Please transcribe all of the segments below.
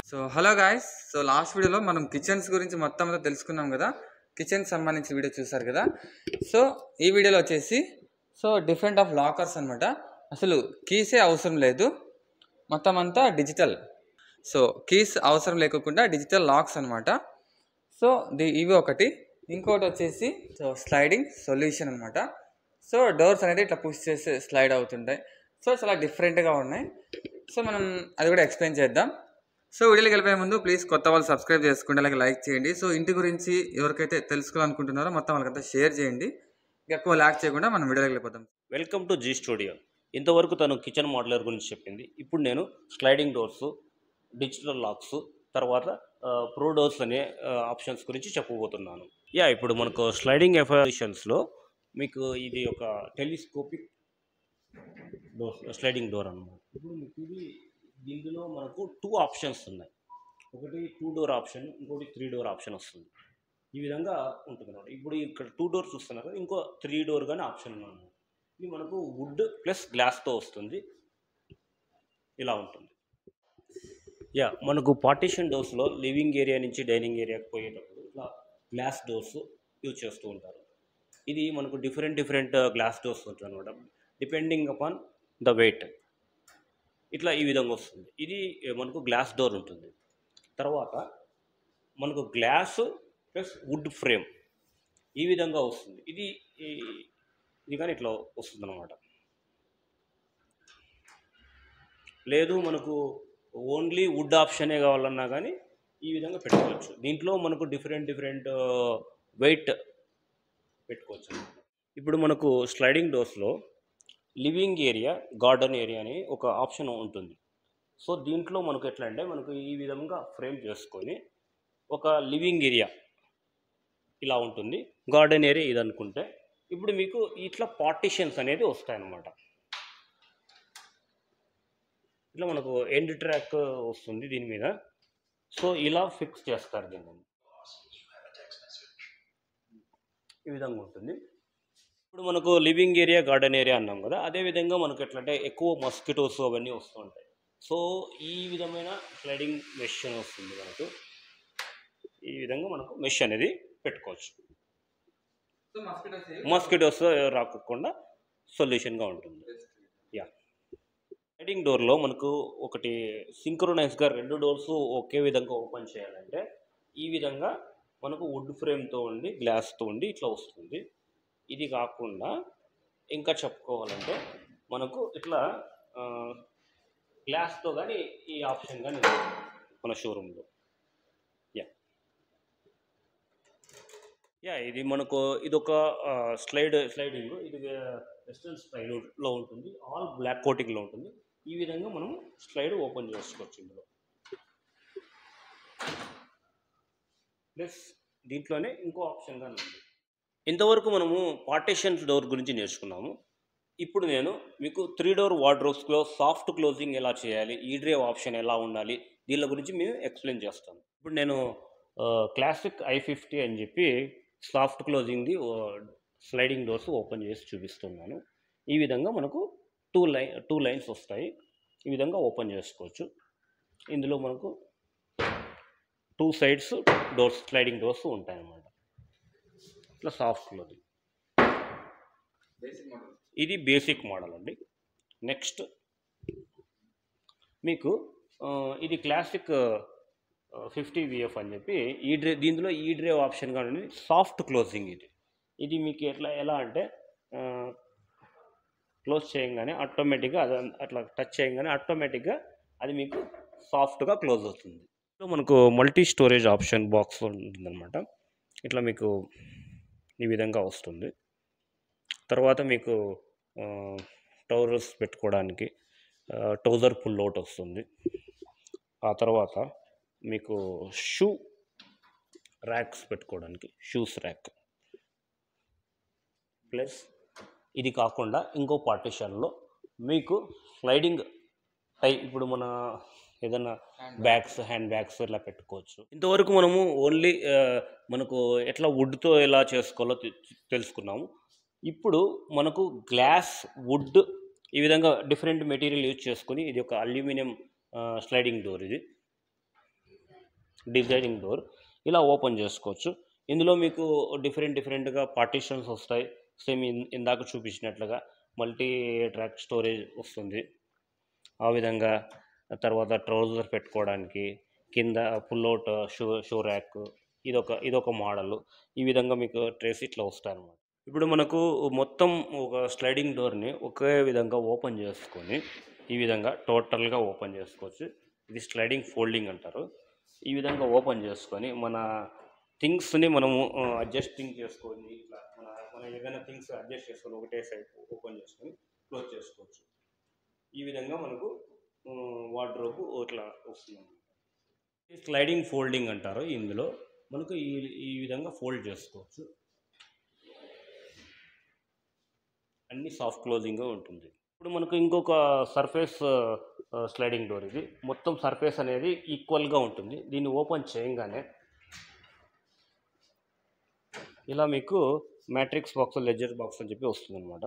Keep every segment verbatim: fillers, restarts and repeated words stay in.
So hello guys, so last వీడియోలో మనం kitchens గురించి మొత్తం అంతా తెలుసుకున్నాం కదా. కిచెన్ సంబంధించిన వీడియో చూసారు కదా. సో ఈ వీడియోలో వచ్చేసి సో డిఫరెంట్ ఆఫ్ లాకర్స్ అనమాట. అసలు కీసే అవసరం లేదు, మొత్తం అంతా డిజిటల్. సో కీస్ అవసరం లేకుండా డిజిటల్ లాక్స్ అనమాట. సో ది ఇవి ఒకటి. ఇంకోటి వచ్చేసి సో స్లైడింగ్ సొల్యూషన్ అనమాట. సో డోర్స్ అనేది ఇట్లా పుష్ చేసి స్లైడ్ అవుతుంటాయి. సో చాలా డిఫరెంట్గా ఉన్నాయి. సో మనం అది కూడా ఎక్స్ప్లెయిన్ చేద్దాం. సో వీడియోకి వెళ్ళిపోయే ముందు ప్లీజ్ కొత్త వాళ్ళు సబ్స్క్రైబ్ చేసుకోండి, అలాగే లైక్ చేయండి. సో ఇంటి గురించి ఎవరికైతే తెలుసుకోవాలనుకుంటున్నారో మొత్తం వాళ్ళకంతా షేర్ చేయండి. ఎక్కువ ల్యాక్ చేయకుండా మనం వీడియోకి వెళ్ళిపోతాం. Welcome to Z studio. ఇంతవరకు తను కిచెన్ మోడలర్ గురించి చెప్పింది. ఇప్పుడు నేను స్లైడింగ్ డోర్స్, డిజిటల్ లాక్స్, తర్వాత ప్రో డోర్స్ అనే ఆప్షన్స్ గురించి చెప్పబోతున్నాను. యా ఇప్పుడు మనకు స్లైడింగ్ ఎఫిషియన్స్లో మీకు ఇది ఒక టెలిస్కోపిక్ డోర్, స్లైడింగ్ డోర్ అన్నమాట. ఇప్పుడు మీకు ఇది దీంట్లో మనకు టూ ఆప్షన్స్ ఉన్నాయి. ఒకటి టూ డోర్ ఆప్షన్, ఇంకోటి త్రీ డోర్ ఆప్షన్ వస్తుంది. ఈ విధంగా ఉంటుంది అన్నమాట. ఇప్పుడు ఇక్కడ టూ డోర్ చూస్తున్నారు కదా, ఇంకో త్రీ డోర్ కానీ ఆప్షన్ ఉన్నది. ఇది మనకు వుడ్ ప్లస్ గ్లాస్తో వస్తుంది. ఇలా ఉంటుంది. యా మనకు పార్టీషన్ డోర్స్లో లివింగ్ ఏరియా నుంచి డైనింగ్ ఏరియాకి పోయేటప్పుడు ఇట్లా గ్లాస్ డోర్స్ యూజ్ చేస్తూ ఉంటారు. ఇది మనకు డిఫరెంట్ డిఫరెంట్ గ్లాస్ డోర్స్ ఉంటుంది అనమాట, డిపెండింగ్ అపాన్ ద వెయిట్. ఇట్లా ఈ విధంగా వస్తుంది. ఇది మనకు గ్లాస్ డోర్ ఉంటుంది. తర్వాత మనకు గ్లాస్ ప్లస్ వుడ్ ఫ్రేమ్ ఈ విధంగా వస్తుంది. ఇది ఇది కానీ ఇట్లా వస్తుంది అన్నమాట. లేదు మనకు ఓన్లీ వుడ్ ఆప్షనే కావాలన్నా కానీ ఈ విధంగా పెట్టుకోవచ్చు. దీంట్లో మనకు డిఫరెంట్ డిఫరెంట్ వెయిట్ పెట్టుకోవచ్చు. ఇప్పుడు మనకు స్లైడింగ్ డోర్స్లో లివింగ్ ఏరియా, గార్డెన్ ఏరియా అని ఒక ఆప్షన్ ఉంటుంది. సో దీంట్లో మనకు ఎట్లా అంటే మనకు ఈ విధంగా ఫ్రేమ్ చేసుకొని ఒక లివింగ్ ఏరియా ఇలా ఉంటుంది, గార్డెన్ ఏరియా ఇది అనుకుంటే ఇప్పుడు మీకు ఇట్లా పార్టిషన్స్ అనేది వస్తాయన్నమాట. ఇట్లా మనకు ఎండ్ ట్రాక్ వస్తుంది దీని మీద. సో ఇలా ఫిక్స్ చేస్తారు దీన్ని. ఈ విధంగా ఉంటుంది. ఇప్పుడు మనకు లివింగ్ ఏరియా, గార్డెన్ ఏరియా అన్నాం కదా, అదేవిధంగా మనకు ఎట్లంటే ఎక్కువ మస్కిటోస్ అవన్నీ వస్తూ ఉంటాయి. సో ఈ విధమైన స్లైడింగ్ మెష్ వస్తుంది మనకు. ఈ విధంగా మనకు మెష్ అనేది పెట్టుకోవచ్చు. మస్కిటోస్ రాకుండా సొల్యూషన్గా ఉంటుంది. యా స్లైడింగ్ డోర్లో మనకు ఒకటి సింక్రోనైజ్గా రెండు డోర్స్ ఒకే విధంగా ఓపెన్ చేయాలంటే ఈ విధంగా మనకు వుడ్ ఫ్రేమ్తో ఉండి గ్లాస్తో ఉండి ఇట్లా వస్తుంది. ఇది కాకుండా ఇంకా చెప్పుకోవాలంటే మనకు ఇట్లా గ్లాస్తో కానీ ఈ ఆప్షన్ కానీ మన షోరూంలో. యా యా ఇది మనకు ఇదొక స్లైడ్ స్లైడింగ్ ఇది వెస్టర్న్ స్టైల్లో ఉంటుంది, ఆల్ బ్లాక్ కోటింగ్లో ఉంటుంది. ఈ విధంగా మనం స్లైడ్ ఓపెన్ చేసుకోవచ్చు. ఇందులో ప్లస్ దీంట్లోనే ఇంకో ఆప్షన్ కానీ ఉంది. ఇంతవరకు మనము పార్టిషన్స్ డోర్ గురించి నేర్చుకున్నాము. ఇప్పుడు నేను మీకు త్రీ డోర్ వార్డ్రోబ్స్లో సాఫ్ట్ క్లోజింగ్ ఎలా చేయాలి, ఈ డ్రైవ్ ఆప్షన్ ఎలా ఉండాలి, దీని గురించి మేము ఎక్స్ప్లెయిన్ చేస్తాను. ఇప్పుడు నేను క్లాసిక్ ఐ ఫిఫ్టీ అని చెప్పి సాఫ్ట్ క్లోజింగ్ది స్లైడింగ్ డోర్స్ ఓపెన్ చేసి చూపిస్తున్నాను. ఈ విధంగా మనకు టూ లైన్ టూ లైన్స్ వస్తాయి. ఈ విధంగా ఓపెన్ చేసుకోవచ్చు. ఇందులో మనకు two sides doors, sliding doors ఉంటాయన్నమాట. ఇట్లా సాఫ్ట్ క్లోజింగ్. ఇది బేసిక్ మోడల్ అండి. నెక్స్ట్ మీకు ఇది క్లాసిక్ ఫిఫ్టీ విఎఫ్ అని చెప్పి ఈ డ్రే దీంట్లో ఈ డ్రైవ్ ఆప్షన్ కానీ సాఫ్ట్ క్లోజింగ్. ఇది ఇది మీకు ఎట్లా ఎలా అంటే క్లోజ్ చేయగానే ఆటోమేటిక్గా అది అట్లా టచ్ చేయగానే ఆటోమేటిక్గా అది మీకు సాఫ్ట్గా క్లోజ్ అవుతుంది. సో మనకు మల్టీ స్టోరేజ్ ఆప్షన్ బాక్స్ ఉంటుందన్నమాట. ఇట్లా మీకు ఈ విధంగా వస్తుంది. తర్వాత మీకు టౌజర్స్ పెట్టుకోవడానికి టౌజర్ పుల్ అవుట్ వస్తుంది. ఆ తర్వాత మీకు షూ ర్యాక్స్ పెట్టుకోవడానికి షూస్ ర్యాక్. ప్లస్ ఇది కాకుండా ఇంకో పార్టిషన్లో మీకు స్లైడింగ్ టై ఇప్పుడు మన ఏదైనా బ్యాగ్స్, హ్యాండ్ బ్యాగ్స్ ఇలా పెట్టుకోవచ్చు. ఇంతవరకు మనము ఓన్లీ మనకు ఎట్లా వుడ్తో ఎలా చేసుకోవాలో తెలుసుకున్నాము. ఇప్పుడు మనకు గ్లాస్, వుడ్ ఈ విధంగా డిఫరెంట్ మెటీరియల్ యూజ్ చేసుకొని ఇది ఒక అల్యూమినియం స్లైడింగ్ డోర్. ఇది డిజైనింగ్ డోర్ ఇలా ఓపెన్ చేసుకోవచ్చు. ఇందులో మీకు డిఫరెంట్ డిఫరెంట్గా పార్టీషన్స్ వస్తాయి. సేమ్ ఇందాక చూపించినట్లుగా మల్టీ ట్రాక్ స్టోరేజ్ వస్తుంది. ఆ విధంగా తర్వాత ట్రౌజర్ పెట్టుకోవడానికి కింద పుల్అవుట్ షూ షూ ర్యాక్ ఇదొక ఇదొక మోడల్. ఈ విధంగా మీకు ట్రేస్ ఇట్లా వస్తాయి అన్నమాట. ఇప్పుడు మనకు మొత్తం ఒక స్లైడింగ్ డోర్ని ఒకే విధంగా ఓపెన్ చేసుకొని ఈ విధంగా టోటల్గా ఓపెన్ చేసుకోవచ్చు. ఇది స్లైడింగ్ ఫోల్డింగ్ అంటారు. ఈ విధంగా ఓపెన్ చేసుకొని మన థింగ్స్ని మనము అడ్జస్టింగ్ చేసుకొని ఇట్లా మన మన ఏదైనా థింగ్స్ అడ్జస్ట్ చేసుకొని ఒకటే సైడ్ ఓపెన్ చేసుకొని క్లోజ్ చేసుకోవచ్చు. ఈ విధంగా మనకు వార్డ్రోబ్ ఇట్లా వస్తుంది. స్లైడింగ్ ఫోల్డింగ్ అంటారు. ఇందులో మనకు ఈ ఈ విధంగా ఫోల్డ్ చేసుకోవచ్చు. అన్ని సాఫ్ట్ క్లోజింగ్గా ఉంటుంది. ఇప్పుడు మనకు ఇంకొక సర్ఫేస్ స్లైడింగ్ డోర్. ఇది మొత్తం సర్ఫేస్ అనేది ఈక్వల్గా ఉంటుంది. దీన్ని ఓపెన్ చేయగానే ఇలా మీకు మ్యాట్రిక్స్ బాక్స్ లెడ్జర్ బాక్స్ అని చెప్పి వస్తుంది అనమాట.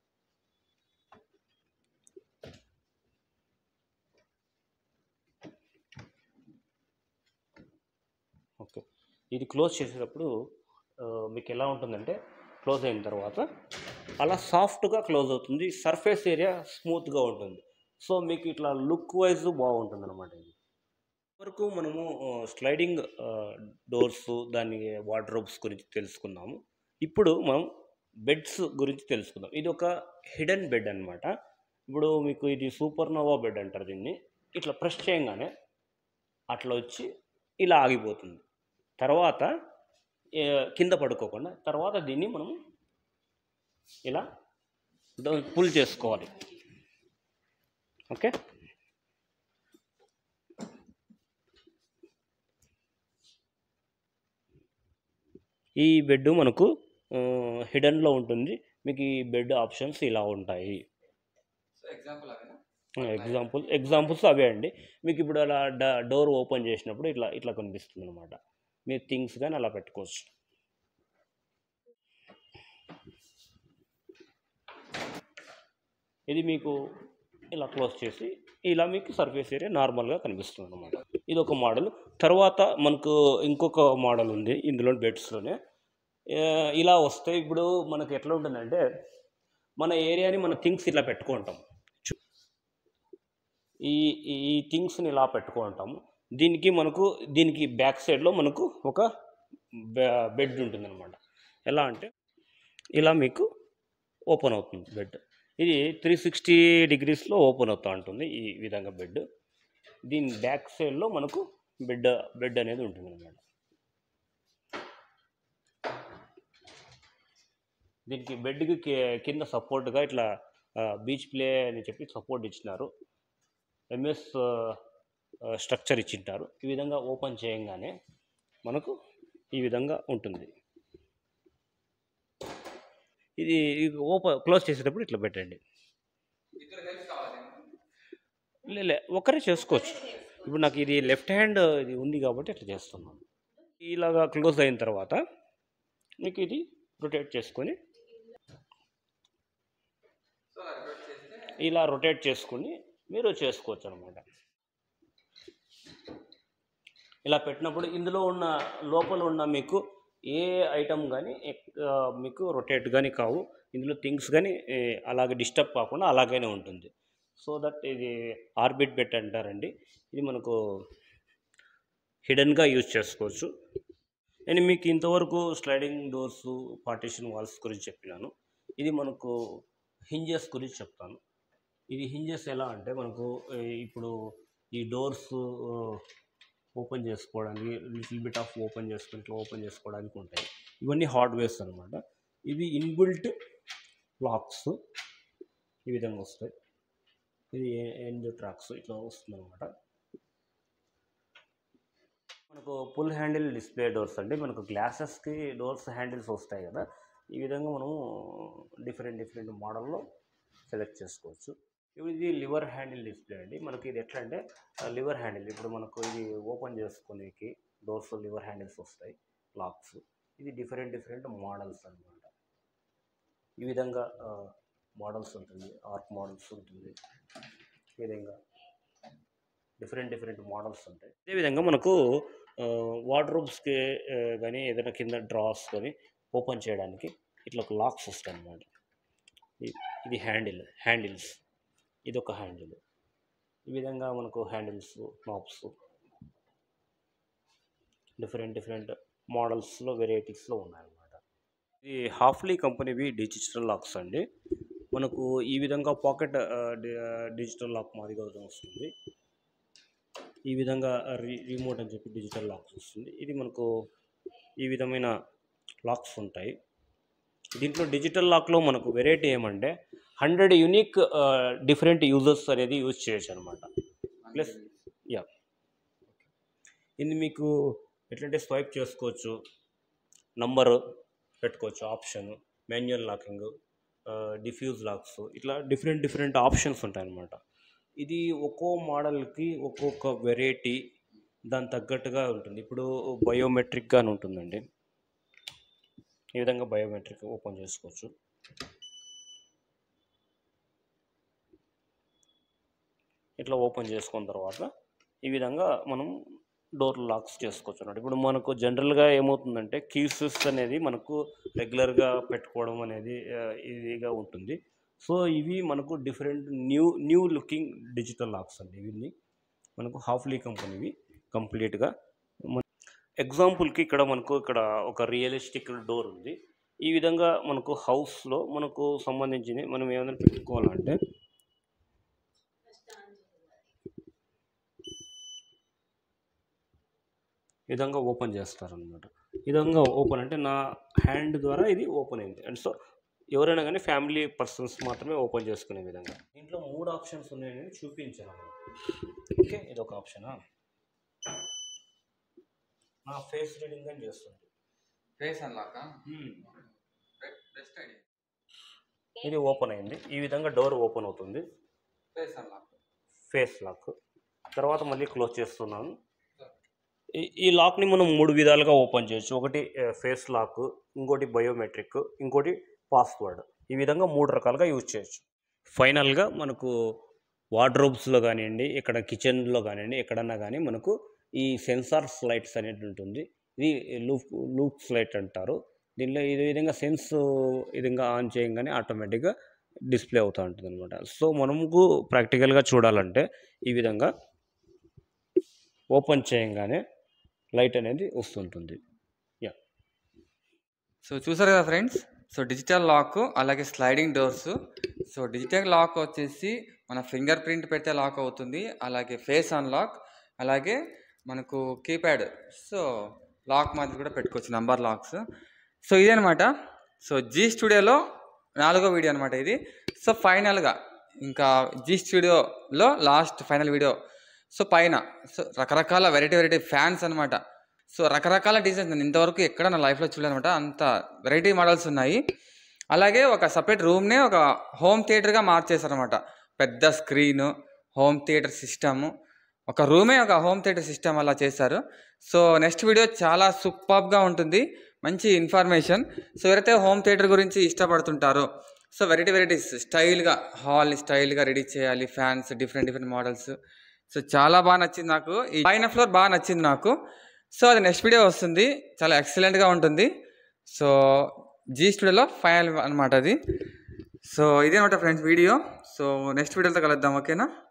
ఓకే, ఇది క్లోజ్ చేసేటప్పుడు మీకు ఎలా ఉంటుందంటే క్లోజ్ అయిన తర్వాత అలా సాఫ్ట్గా క్లోజ్ అవుతుంది. సర్ఫేస్ ఏరియా స్మూత్గా ఉంటుంది. సో మీకు ఇట్లా లుక్ వైజ్ బాగుంటుంది అనమాట. ఇది వరకు మనము స్లైడింగ్ డోర్స్ దాని వార్డ్రోబ్స్ గురించి తెలుసుకున్నాము. ఇప్పుడు మనం బెడ్స్ గురించి తెలుసుకుందాం. ఇది ఒక హిడెన్ బెడ్ అనమాట. ఇప్పుడు మీకు ఇది సూపర్ నోవా బెడ్ అంటారు దీన్ని. ఇట్లా ప్రెస్ చేయగానే అట్లా వచ్చి ఇలా ఆగిపోతుంది. తర్వాత కింద పడుకోకుండా తర్వాత దీన్ని మనం ఇలా పుల్ చేసుకోవాలి. ఓకే, ఈ బెడ్ మనకు హిడెన్లో ఉంటుంది. మీకు ఈ బెడ్ ఆప్షన్స్ ఇలా ఉంటాయి. ఎగ్జాంపుల్ ఎగ్జాంపుల్స్ అవే అండి. మీకు ఇప్పుడు అలా డోర్ ఓపెన్ చేసినప్పుడు ఇట్లా ఇట్లా కనిపిస్తుంది అనమాట. మీరు థింగ్స్ కానీ అలా పెట్టుకోవచ్చు. ఇది మీకు ఇలా క్లోజ్ చేసి ఇలా మీకు సర్ఫేస్ ఏరియా నార్మల్గా కనిపిస్తుంది అనమాట. ఇది ఒక మోడల్. తర్వాత మనకు ఇంకొక మోడల్ ఉంది ఇందులో బెడ్స్లోనే. ఇలా వస్తే ఇప్పుడు మనకు ఎట్లా ఉంటుందంటే మన ఏరియాని మన థింగ్స్ ఇలా పెట్టుకుంటాం. ఈ ఈ థింగ్స్ని ఇలా పెట్టుకుంటాము. దీనికి మనకు దీనికి బ్యాక్ సైడ్లో మనకు ఒక బెడ్ ఉంటుంది అనమాట. ఎలా అంటే ఇలా మీకు ఓపెన్ అవుతుంది బెడ్. ఇది త్రీ సిక్స్టీ డిగ్రీస్లో ఓపెన్ అవుతూ ఉంటుంది ఈ విధంగా బెడ్. దీని బ్యాక్ సైడ్లో మనకు బెడ్ బెడ్ అనేది ఉంటుంది అనమాట. దీనికి బెడ్కి కింద సపోర్ట్గా ఇట్లా బీచ్ ప్లే అని చెప్పి సపోర్ట్ ఇచ్చినారు. ఎంఎస్ స్ట్రక్చర్ ఇచ్చింటారు. ఈ విధంగా ఓపెన్ చేయగానే మనకు ఈ విధంగా ఉంటుంది. ఇది ఓపెన్ క్లోజ్ చేసేటప్పుడు ఇట్లా పెట్టండి. లే ఒకరే చేసుకోవచ్చు. ఇప్పుడు నాకు ఇది లెఫ్ట్ హ్యాండ్ ఇది ఉంది కాబట్టి ఇట్లా చేస్తున్నాను. ఇలాగా క్లోజ్ అయిన తర్వాత మీకు ఇది రొటేట్ చేసుకొని ఇలా రొటేట్ చేసుకుని మీరు చేసుకోవచ్చు అనమాట. ఇలా పెట్టినప్పుడు ఇందులో ఉన్న లోపల ఉన్న మీకు ఏ ఐటమ్ కానీ మీకు రొటేట్ కానీ కావు. ఇందులో థింగ్స్ కానీ అలాగే డిస్టర్బ్ కాకుండా అలాగనే ఉంటుంది. సో దట్ ఇది ఆర్బిట్ బెడ్ అంటారండి. ఇది మనకు హిడెన్గా యూజ్ చేసుకోవచ్చు. నేను మీకు ఇంతవరకు స్లైడింగ్ డోర్స్ పార్టీషన్ వాల్స్ గురించి చెప్పినాను. ఇది మనకు హింజెస్ గురించి చెప్తాను. ఇది హింజెస్ ఎలా అంటే మనకు ఇప్పుడు ఈ డోర్స్ ఓపెన్ చేసుకోవడానికి లిటిల్ బిట్ ఆఫ్ ఓపెన్ చేసుకుని ఇట్లా ఓపెన్ చేసుకోవడానికి ఉంటాయి. ఇవన్నీ హార్డ్వేర్స్ అనమాట. ఇవి ఇన్బిల్ట్ లాక్స్ ఈ విధంగా వస్తాయి. ఇది ఎండ్ ట్రాక్స్ ఇట్లా వస్తుంది అనమాట. మనకు పుల్ హ్యాండిల్ డిస్ప్లే డోర్స్ అంటే మనకు గ్లాసెస్కి డోర్స్ హ్యాండిల్స్ వస్తాయి కదా. ఈ విధంగా మనము డిఫరెంట్ డిఫరెంట్ మోడల్లో సెలెక్ట్ చేసుకోవచ్చు. ఇది లివర్ హ్యాండిల్ డిస్ప్లే అండి. మనకి ఇది ఎట్లా అంటే లివర్ హ్యాండిల్. ఇప్పుడు మనకు ఇది ఓపెన్ చేసుకునేకి డోర్స్ లివర్ హ్యాండిల్స్ వస్తాయి, లాక్స్. ఇది డిఫరెంట్ డిఫరెంట్ మోడల్స్ అనమాట. ఈ విధంగా మోడల్స్ ఉంటుంది, ఆర్క్ మోడల్స్ ఉంటుంది. ఈ విధంగా డిఫరెంట్ డిఫరెంట్ మోడల్స్ ఉంటాయి. అదేవిధంగా మనకు వార్డ్రోబ్స్కి కానీ ఏదైనా కింద డ్రాస్ కానీ ఓపెన్ చేయడానికి ఇట్లా ఒక లాక్స్ వస్తాయి అన్నమాట. ఇది హ్యాండిల్ హ్యాండిల్స్ ఇది ఒక హ్యాండిల్. ఈ విధంగా మనకు హ్యాండిల్స్ నాబ్స్ డిఫరెంట్ డిఫరెంట్ మోడల్స్లో వెరైటీస్లో ఉన్నాయన్నమాట. ఇది హాఫ్లీ కంపెనీవి డిజిటల్ లాక్స్ అండి. మనకు ఈ విధంగా పాకెట్ డిజిటల్ లాక్ మాదిరిగా వస్తుంది. ఈ విధంగా రి రిమోట్ అని చెప్పి డిజిటల్ లాక్స్ వస్తుంది. ఇది మనకు ఈ విధమైన లాక్స్ ఉంటాయి. దీంట్లో డిజిటల్ లాక్లో మనకు వెరైటీ ఏమంటే హండ్రెడ్ యూనిక్ డిఫరెంట్ యూజర్స్ అనేది యూజ్ చేయొచ్చు అనమాట. ప్లస్ యా ఇది మీకు ఎట్లంటే స్వైప్ చేసుకోవచ్చు, నంబరు పెట్టుకోవచ్చు, option manual locking, diffuse locks, ఇట్లా డిఫరెంట్ డిఫరెంట్ ఆప్షన్స్ ఉంటాయన్నమాట. ఇది ఒక్కో మోడల్కి ఒక్కొక్క వెరైటీ దాని తగ్గట్టుగా ఉంటుంది. ఇప్పుడు బయోమెట్రిక్గా ఉంటుందండి. ఈ విధంగా బయోమెట్రిక్ ఓపెన్ చేసుకోవచ్చు. ఇట్లా ఓపెన్ చేసుకున్న తర్వాత ఈ విధంగా మనం డోర్ లాక్స్ చేసుకోవచ్చు అన్నమాట. ఇప్పుడు మనకు జనరల్గా ఏమవుతుందంటే కీసెస్ అనేది మనకు రెగ్యులర్గా పెట్టుకోవడం అనేది ఈజీగా ఉంటుంది. సో ఇవి మనకు different new new looking digital locks అండి. ఇవి మనకు హాఫ్లీ కంపెనీవి కంప్లీట్గా. ఎగ్జాంపుల్కి ఇక్కడ మనకు ఇక్కడ ఒక రియలిస్టిక్ డోర్ ఉంది. ఈ విధంగా మనకు హౌస్లో మనకు సంబంధించింది మనం ఏమైనా పెట్టుకోవాలంటే ఈ విధంగా ఓపెన్ చేస్తారనమాట. ఈ విధంగా ఓపెన్ అంటే నా హ్యాండ్ ద్వారా ఇది ఓపెన్ అయింది. అండ్ సో ఎవరైనా కానీ ఫ్యామిలీ పర్సన్స్ మాత్రమే ఓపెన్ చేసుకునే విధంగా. దీంట్లో మూడు ఆప్షన్స్ ఉన్నాయని చూపించాను. ఓకే, ఇది ఒక ఆప్షనా. నా ఫేస్ రీడింగ్ అని చేస్తుంది. ఫేస్ అన్లాక్ ఇది ఓపెన్ అయింది. ఈ విధంగా డోర్ ఓపెన్ అవుతుంది. ఫేస్ అన్లాక్ ఫేస్ లాక్ తర్వాత మళ్ళీ క్లోజ్ చేస్తున్నాను. ఈ లాక్ని మనం మూడు విధాలుగా ఓపెన్ చేయొచ్చు. ఒకటి ఫేస్ లాక్, ఇంకోటి బయోమెట్రిక్, ఇంకోటి పాస్వర్డ్. ఈ విధంగా మూడు రకాలుగా యూజ్ చేయొచ్చు. ఫైనల్గా మనకు వార్డ్రోబ్స్లో కానివ్వండి, ఇక్కడ కిచెన్లో కానివ్వండి, ఎక్కడన్నా కానీ మనకు ఈ సెన్సార్ స్లైట్స్ అనేది ఉంటుంది. ఇది లూప్ లూప్ స్లైట్ అంటారు. దీనిలో ఈ విధంగా సెన్స్ ఈ విధంగా ఆన్ చేయగానే ఆటోమేటిక్గా డిస్ప్లే అవుతూ ఉంటుంది అనమాట. సో మనకు ప్రాక్టికల్గా చూడాలంటే ఈ విధంగా ఓపెన్ చేయగానే లైట్ అనేది వస్తుంటుంది. యా సో చూసారు కదా ఫ్రెండ్స్. సో డిజిటల్ లాక్ అలాగే sliding doors. So digital lock వచ్చేసి మన ఫింగర్ ప్రింట్ పెడితే లాక్ అవుతుంది. అలాగే ఫేస్ అన్లాక్, అలాగే మనకు కీప్యాడ్ సో లాక్ మాదిరి కూడా పెట్టుకోవచ్చు, నంబర్ లాక్స్. సో ఇదనమాట. సో జీ స్టూడియోలో నాలుగో వీడియో అనమాట ఇది. సో ఫైనల్గా ఇంకా జీ స్టూడియోలో లాస్ట్ ఫైనల్ వీడియో. సో పైన సో రకరకాల వెరైటీ వెరైటీ ఫ్యాన్స్ అనమాట. సో రకరకాల డిజైన్స్ నేను ఇంతవరకు ఎక్కడ నా లైఫ్లో చూడనమాట. అంత వెరైటీ మోడల్స్ ఉన్నాయి. అలాగే ఒక సపరేట్ రూమ్నే ఒక హోమ్ థియేటర్గా మార్చేశారనమాట. పెద్ద స్క్రీను, హోమ్ థియేటర్ సిస్టము, ఒక రూమే ఒక హోమ్ థియేటర్ సిస్టమ్ అలా చేశారు. సో నెక్స్ట్ వీడియో చాలా సూపర్గా ఉంటుంది, మంచి ఇన్ఫర్మేషన్. సో ఎవరైతే హోమ్ థియేటర్ గురించి ఇష్టపడుతుంటారో సో వెరైటీ వెరైటీస్ స్టైల్గా హాల్ని స్టైల్గా రెడీ చేయాలి, fans different different models. So చాలా బాగా నచ్చింది నాకు. ఈ పైన ఫ్లోర్ బాగా నచ్చింది నాకు. సో అది నెక్స్ట్ వీడియో వస్తుంది, చాలా ఎక్సలెంట్గా ఉంటుంది. సో జీ స్టూడియోలో ఫైనల్ అనమాట అది. సో ఇదే అనమాట ఫ్రెండ్స్ వీడియో. సో నెక్స్ట్ వీడియోతో కలుద్దాం, ఓకేనా.